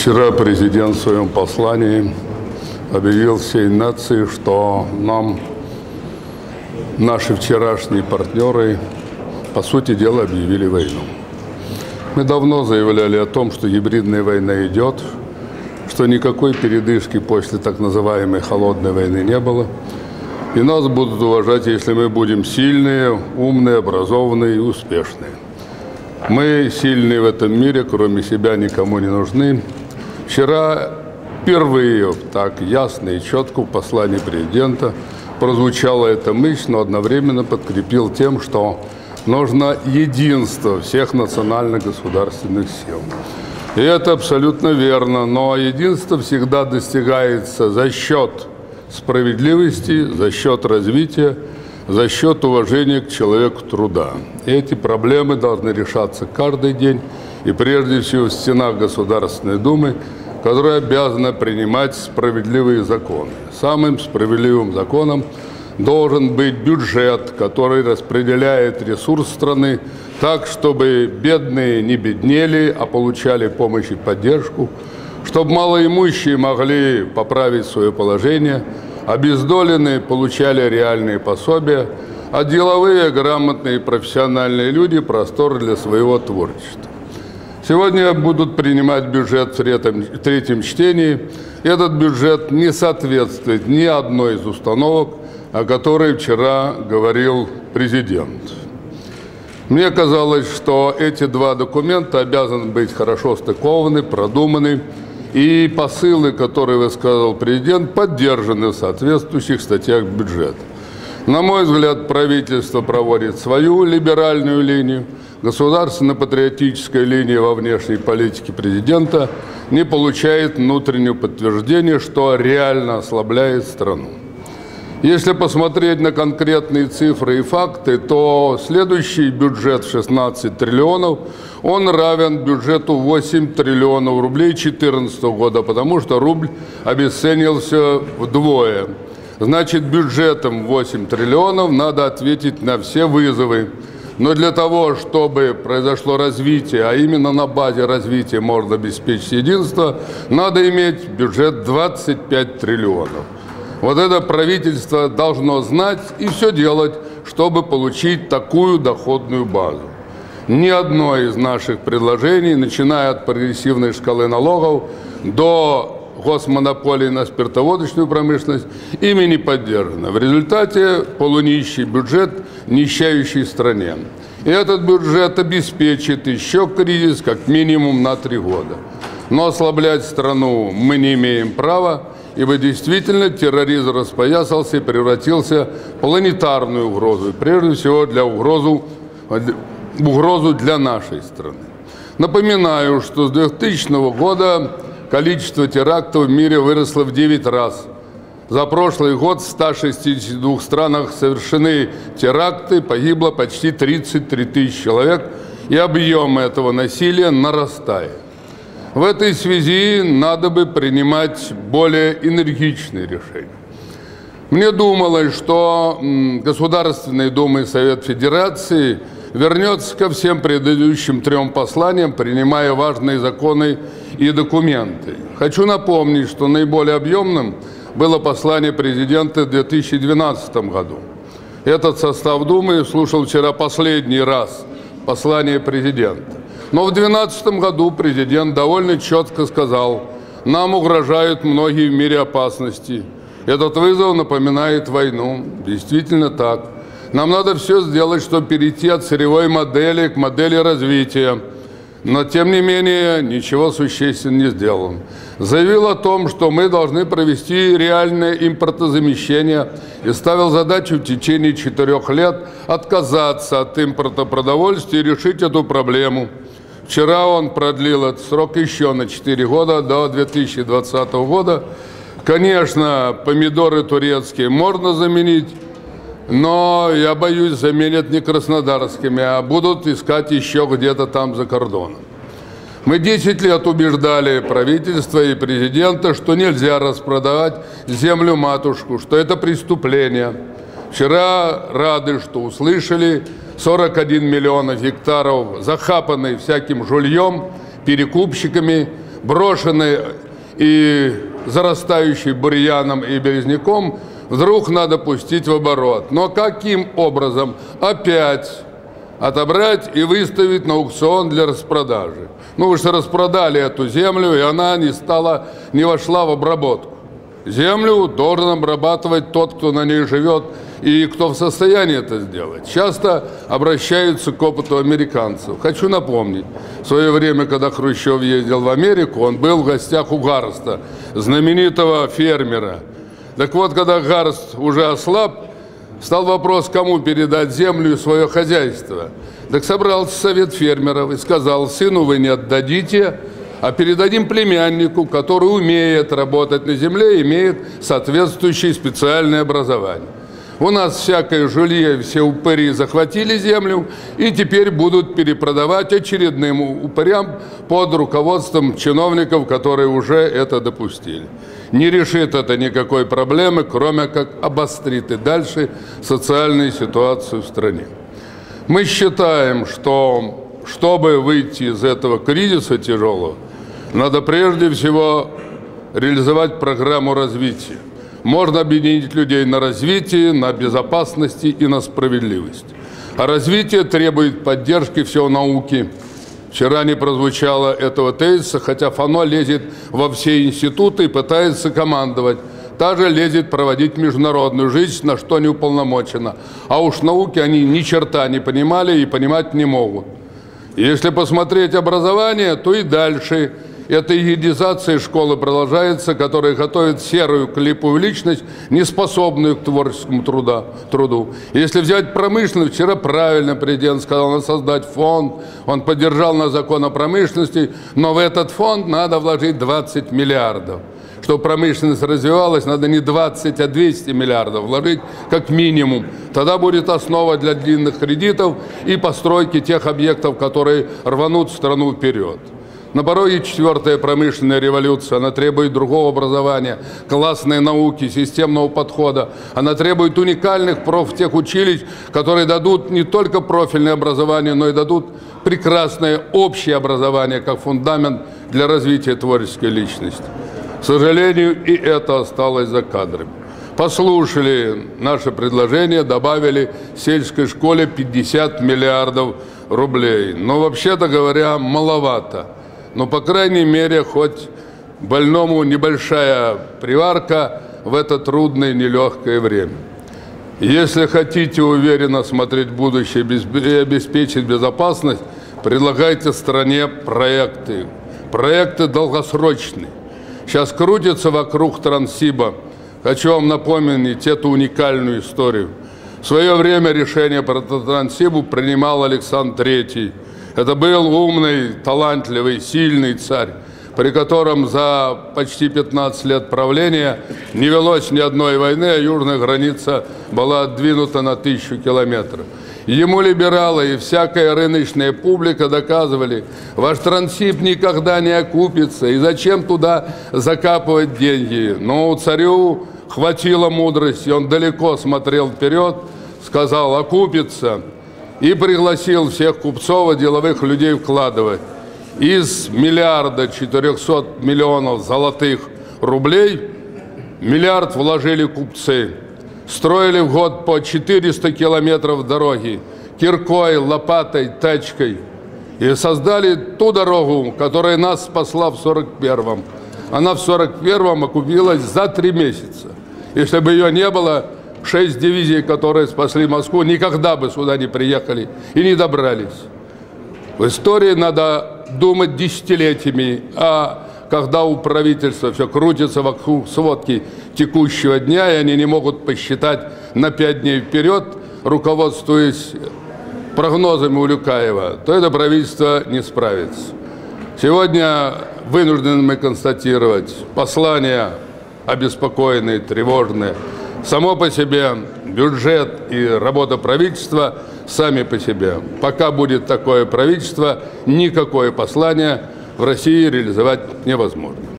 Вчера президент в своем послании объявил всей нации, что нам наши вчерашние партнеры, по сути дела, объявили войну. Мы давно заявляли о том, что гибридная война идет, что никакой передышки после так называемой холодной войны не было. И нас будут уважать, если мы будем сильные, умные, образованные и успешные. Мы сильные в этом мире, кроме себя никому не нужны. Вчера впервые так ясно и четко в послании президента прозвучала эта мысль, но одновременно подкрепил тем, что нужно единство всех национально-государственных сил. И это абсолютно верно, но единство всегда достигается за счет справедливости, за счет развития, за счет уважения к человеку труда. И эти проблемы должны решаться каждый день, и прежде всего в стенах Государственной Думы, которая обязана принимать справедливые законы. Самым справедливым законом должен быть бюджет, который распределяет ресурс страны так, чтобы бедные не беднели, а получали помощь и поддержку, чтобы малоимущие могли поправить свое положение, обездоленные получали реальные пособия, а деловые, грамотные, профессиональные люди – простор для своего творчества. Сегодня будут принимать бюджет в третьем чтении. Этот бюджет не соответствует ни одной из установок, о которой вчера говорил президент. Мне казалось, что эти два документа обязаны быть хорошо стыкованы, продуманы, и посылы, которые высказал президент, поддержаны в соответствующих статьях бюджета. На мой взгляд, правительство проводит свою либеральную линию. Государственно-патриотическая линия во внешней политике президента не получает внутреннего подтверждения, что реально ослабляет страну. Если посмотреть на конкретные цифры и факты, то следующий бюджет в 16 триллионов, он равен бюджету 8 триллионов рублей 2014 года, потому что рубль обесценился вдвое. Значит, бюджетом 8 триллионов надо ответить на все вызовы. Но для того, чтобы произошло развитие, а именно на базе развития можно обеспечить единство, надо иметь бюджет 25 триллионов. Вот это правительство должно знать и все делать, чтобы получить такую доходную базу. Ни одно из наших предложений, начиная от прогрессивной шкалы налогов до госмонополии на спиртоводочную промышленность, ими не поддержано. В результате полунищий бюджет нищающей стране. И этот бюджет обеспечит еще кризис как минимум на 3 года. Но ослаблять страну мы не имеем права, ибо действительно терроризм распоясался и превратился в планетарную угрозу, и прежде всего угрозу для нашей страны. Напоминаю, что с 2000 года количество терактов в мире выросло в 9 раз. За прошлый год в 162 странах совершены теракты, погибло почти 33 тысячи человек, и объем этого насилия нарастает. В этой связи надо бы принимать более энергичные решения. Мне думалось, что Государственная Дума и Совет Федерации вернется ко всем предыдущим 3 посланиям, принимая важные законы и документы. Хочу напомнить, что наиболее объемным было послание президента в 2012 году. Этот состав Думы слушал вчера последний раз послание президента. Но в 2012 году президент довольно четко сказал: нам угрожают многие в мире опасности. Этот вызов напоминает войну. Действительно так. Нам надо все сделать, чтобы перейти от сырьевой модели к модели развития. Но, тем не менее, ничего существенного не сделано. Заявил о том, что мы должны провести реальное импортозамещение, и ставил задачу в течение 4 лет отказаться от импорта продовольствия и решить эту проблему. Вчера он продлил этот срок еще на 4 года, до 2020 года. Конечно, помидоры турецкие можно заменить, но, я боюсь, заменят не краснодарскими, а будут искать еще где-то там за кордоном. Мы 10 лет убеждали правительство и президента, что нельзя распродавать землю-матушку, что это преступление. Вчера рады, что услышали: 41 миллион гектаров, захапанные всяким жульем, перекупщиками, брошенный и зарастающий бурьяном и березняком, вдруг надо пустить в оборот. Но каким образом? Опять отобрать и выставить на аукцион для распродажи. Ну, вы же распродали эту землю, и она не вошла в обработку. Землю должен обрабатывать тот, кто на ней живет и кто в состоянии это сделать. Часто обращаются к опыту американцев. Хочу напомнить, в свое время, когда Хрущев ездил в Америку, он был в гостях у Гарста, знаменитого фермера. Так вот, когда Гарст уже ослаб, стал вопрос, кому передать землю и свое хозяйство. Так собрался совет фермеров и сказал: сыну вы не отдадите, а передадим племяннику, который умеет работать на земле, имеет соответствующее специальное образование. У нас всякое жулье, все упыри захватили землю и теперь будут перепродавать очередным упырям под руководством чиновников, которые уже это допустили. Не решит это никакой проблемы, кроме как обострит и дальше социальную ситуацию в стране. Мы считаем, что чтобы выйти из этого кризиса тяжелого, надо прежде всего реализовать программу развития. Можно объединить людей на развитии, на безопасности и на справедливость. А развитие требует поддержки всей науки. Вчера не прозвучало этого тезиса, хотя ФАНО лезет во все институты и пытается командовать. Та же лезет проводить международную жизнь, на что не уполномочена. А уж науки они ни черта не понимали и понимать не могут. Если посмотреть образование, то и дальше эта иедизация школы продолжается, которая готовит серую клиповую личность, не способную к творческому труду. Если взять промышленность, вчера правильно президент сказал, надо создать фонд, он поддержал наш закон о промышленности, но в этот фонд надо вложить 20 миллиардов. Чтобы промышленность развивалась, надо не 20, а 200 миллиардов вложить как минимум. Тогда будет основа для длинных кредитов и постройки тех объектов, которые рванут страну вперед. На пороге четвертая промышленная революция, она требует другого образования, классной науки, системного подхода. Она требует уникальных профтехучилищ, которые дадут не только профильное образование, но и дадут прекрасное общее образование, как фундамент для развития творческой личности. К сожалению, и это осталось за кадрами. Послушали наше предложение, добавили сельской школе 50 миллиардов рублей. Но вообще-то говоря, маловато. Но, по крайней мере, хоть больному небольшая приварка в это трудное, нелегкое время. Если хотите уверенно смотреть будущее и обеспечить безопасность, предлагайте стране проекты. Проекты долгосрочные. Сейчас крутится вокруг Транссиба. Хочу вам напомнить эту уникальную историю. В свое время решение по Транссибу принимал Александр III. Это был умный, талантливый, сильный царь, при котором за почти 15 лет правления не велось ни одной войны, а южная граница была отдвинута на 1000 километров. Ему либералы и всякая рыночная публика доказывали, ваш Транссиб никогда не окупится, и зачем туда закапывать деньги. Но царю хватило мудрости, он далеко смотрел вперед, сказал: окупится. И пригласил всех купцов и деловых людей вкладывать. Из 1 400 000 000 золотых рублей 1 миллиард вложили купцы. Строили в год по 400 километров дороги киркой, лопатой, тачкой. И создали ту дорогу, которая нас спасла в 41-м. Она в 41-м окупилась за 3 месяца. Если бы ее не было, 6 дивизий, которые спасли Москву, никогда бы сюда не приехали и не добрались. В истории надо думать десятилетиями, а когда у правительства все крутится вокруг сводки текущего дня, и они не могут посчитать на 5 дней вперед, руководствуясь прогнозами Улюкаева, то это правительство не справится. Сегодня вынуждены мы констатировать, послание обеспокоенные, тревожные. Само по себе бюджет и работа правительства сами по себе. Пока будет такое правительство, никакое послание в России реализовать невозможно.